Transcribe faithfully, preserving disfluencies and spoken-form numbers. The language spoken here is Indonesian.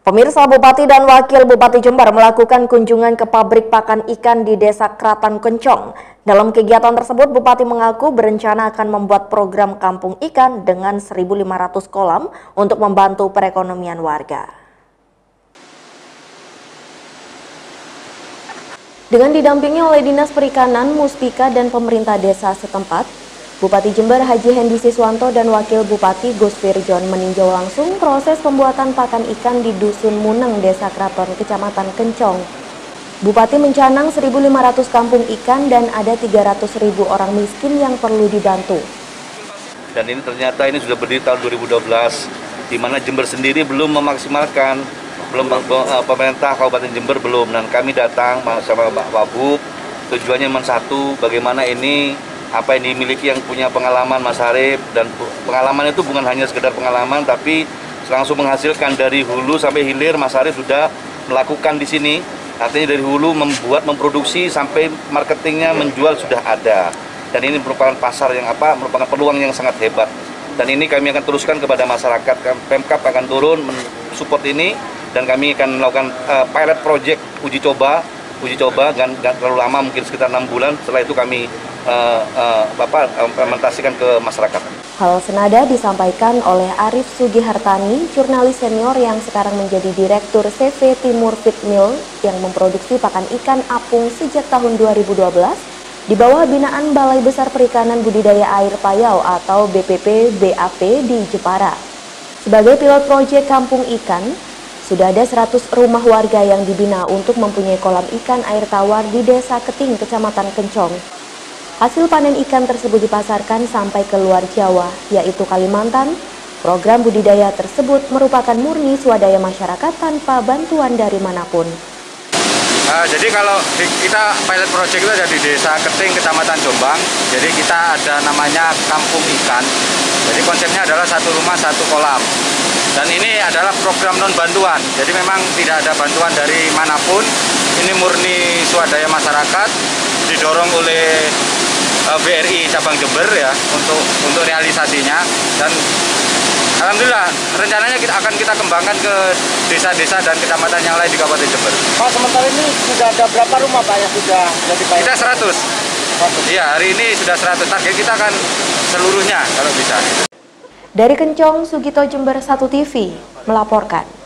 Pemirsa, Bupati dan Wakil Bupati Jember melakukan kunjungan ke pabrik pakan ikan di Desa Kratan Kencong. Dalam kegiatan tersebut, Bupati mengaku berencana akan membuat program kampung ikan dengan seribu lima ratus kolam untuk membantu perekonomian warga. Dengan didampingi oleh Dinas Perikanan, Muspika, dan pemerintah desa setempat, Bupati Jember Haji Hendi Siswanto dan Wakil Bupati Gus Firjon meninjau langsung proses pembuatan pakan ikan di Dusun Muneng, Desa Kraton, Kecamatan Kencong. Bupati mencanang seribu lima ratus kampung ikan dan ada tiga ratus ribu orang miskin yang perlu dibantu. Dan ini ternyata ini sudah berdiri tahun dua ribu dua belas, di mana Jember sendiri belum memaksimalkan, belum pemerintah Kabupaten Jember belum. Dan kami datang bersama Pak Wabub, tujuannya memang satu, bagaimana ini apa yang dimiliki yang punya pengalaman Mas Harif, dan pengalaman itu bukan hanya sekedar pengalaman tapi langsung menghasilkan dari hulu sampai hilir. Mas Harif sudah melakukan di sini, artinya dari hulu membuat, memproduksi sampai marketingnya, menjual sudah ada, dan ini merupakan pasar yang apa merupakan peluang yang sangat hebat, dan ini kami akan teruskan kepada masyarakat. Pemkab akan turun mensupport ini dan kami akan melakukan uh, pilot project uji coba uji coba dan gak terlalu lama, mungkin sekitar enam bulan. Setelah itu kami Uh, uh, Bapak implementasikan ke masyarakat. Hal senada disampaikan oleh Arif Sugihartani, jurnalis senior yang sekarang menjadi Direktur C V Timur Feed Mill yang memproduksi pakan ikan apung sejak tahun dua ribu dua belas di bawah binaan Balai Besar Perikanan Budidaya Air Payau atau B P P B A P di Jepara. Sebagai pilot proyek kampung ikan, sudah ada seratus rumah warga yang dibina untuk mempunyai kolam ikan air tawar di Desa Keting, Kecamatan Kencong. Hasil panen ikan tersebut dipasarkan sampai ke luar Jawa, yaitu Kalimantan. Program budidaya tersebut merupakan murni swadaya masyarakat tanpa bantuan dari manapun. Uh, jadi kalau di, kita pilot project itu ada di Desa Keting, Kecamatan Jombang. Jadi kita ada namanya Kampung Ikan. Jadi konsepnya adalah satu rumah, satu kolam. Dan ini adalah program non bantuan. Jadi memang tidak ada bantuan dari manapun. Ini murni swadaya masyarakat, didorong oleh B R I cabang Jember ya untuk untuk realisasinya, dan alhamdulillah rencananya kita akan kita kembangkan ke desa-desa dan kecamatan yang lain di Kabupaten Jember. Pak, sementara ini sudah ada berapa rumah Pak yang sudah jadi Pak? Kita seratus. Iya, hari ini sudah seratus. Target kita akan seluruhnya kalau bisa. Dari Kencong, Sugito, Jember satu T V melaporkan.